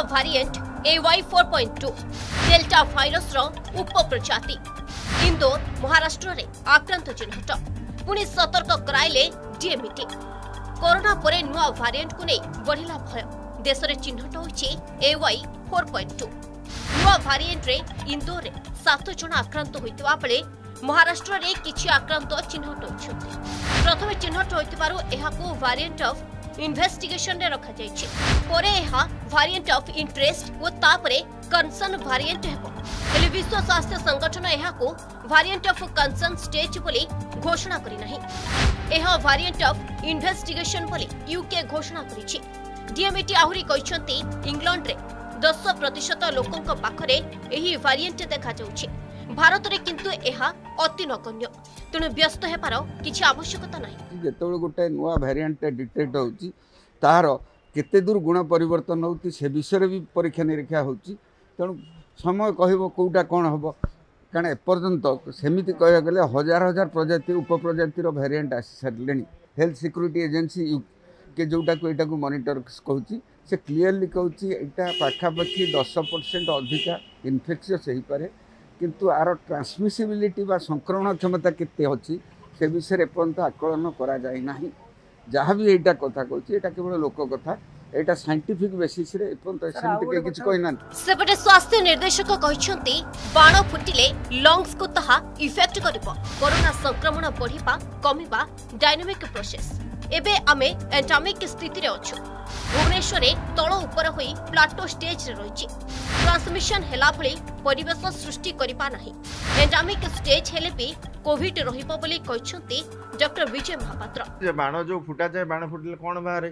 Variant AY4.2 delta virus उपप्रजाति इंदौर महाराष्ट्र रे आक्रांत चिन्हट पुणी सतर्क कराइले डीएमईटी। कोरोना परे नुआ भारिएंट को नहीं बढ़िला भय देश में चिन्हट होइछि AY4.2 नुआ भारिएंट रे इंदौर रे 7 जन आक्रांत होइतबा बेले महाराष्ट्र रे किछि आक्रांत चिन्हट होइछथि। प्रथमे चिन्हट होइतबारु एहाकू भारिएंट ऑफ इन्वेस्टिगेशन रे रखा जाइछि परे एहा भारिएंट ऑफ इंटरेस्ट ओ तापरे कंसर्न भारिएंट हेबो। हेले विश्व स्वास्थ्य संगठन एहाकू भारिएंट ऑफ कंसर्न स्टेज बोली घोषणा करि नाही। एहा भारिएंट ऑफ इन्वेस्टिगेशन बोली यूके घोषणा करिछि। डीएमईटी आहुरी कहिसंती इंग्लैंड रे 10% लोकंक पाखरे एही भारिएंट देखा जाउछि। भारत रे किंतु एहा अति नगण्य तेणु व्यस्त हेबार किछि आवश्यकता नाही। जेतबेले गोटे नुआ वेरिएंट डिटेक्ट होउछि तार केते दूर गुण परिवर्तन होउछि से विषय भी परीक्षा निरीक्षा होउछि तेणु समय कहबो कोउटा कोन हबो कारण एपर्यंत सेमिति कहया गले हजार हजार प्रजाति उपप्रजातिर वेरिएंट आसी सरलेनी। हेल्थ सिक्योरिटी एजेंसी के जोटा को एटा को मॉनिटर कहउछि से क्लियरली कहउछि एटा पाखापाखी 10% अधिका इन्फेक्शियस हेई पारे किंतु आर ट्रांसमिसिबिलिटी बा संक्रमण क्षमता केते अछि से विषय एपर्यंत आकलन करा जाय नाही। जहाँ भी एटा कथा कहछि एटा केवल लोक कथा एटा साइंटिफिक बेसिस रे एपर्यंत सेमिति किछ कहना। सेपटे स्वास्थ्य निर्देशक कहिसंती बाण फुटिले लंग्स को तहा इफेक्ट करिवो। कोरोना संक्रमण बढ़िबा कमिबा डायनामिक प्रोसेस एबे आमे एंडामिक स्थिति रे अछु। भुवनेश्वर तल उपर होई प्लाटो स्टेज रे रहिछि। ट्रांसमिशन हेला भली परिवेश सृष्टि करिपा नाही। एंडामिक स्टेज हेले भी कोविड रहिबो बोली कहिसंती डॉक्टर विजय महापात्र। जे बाण जो फुटा जाय बाण फुटिले कोन बाहरे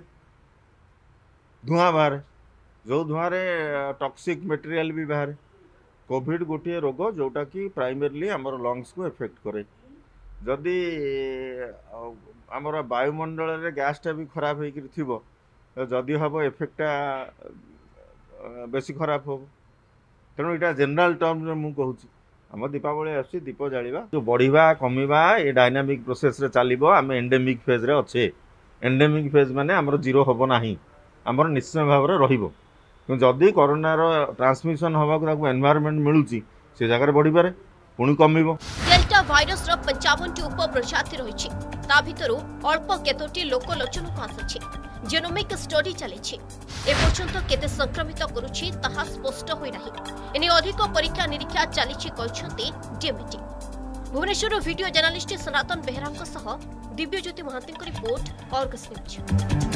धुआं बाहरे जो धुआं रे टॉक्सिक मटेरियल भी बाहरे। कोविड गोटे रोग जोटा कि प्राइमरली हमर लंग्स को इफेक्ट करे। जदि हमर वायुमंडल रे गैस टा भी खराब होई कि थिबो जदि हबो इफेक्टटा बेसी खराब हो तेणु यहाँ जनरल टर्म में मुझे कहूँ आम दीपावली आसी दीप जालिबा जो बढ़िबा कमिबा ये डायनामिक प्रोसेस रे चलिबो। आम एंडेमिक फेज रे अच्छे। एंडेमिक फेज माने हमर जीरो हबो नाही हमर निश्चय भाव रे रहिबो। जदि कोरोना रो ट्रांसमिशन हबा को एनवायरनमेंट मिलुची से जगह बढ़ी पारे पुणी कमिबो। डेल्टा भाइरस रो 55 उपप्रजाति रहिछि ता भितरु अल्प केतोटी लोकलोचन को आसछि। जेनोमिक स्टडी चलिछि ए पर्यंत केते संक्रमित करूछि ताहा स्पष्ट होई नाही। एने अधिक परीक्षा निरीक्षा चलिछि कहछंती DMET. Bhubaneswar video journalist Sanatan बेहरांक सह Dibyajyoti Mahanty report Argus news.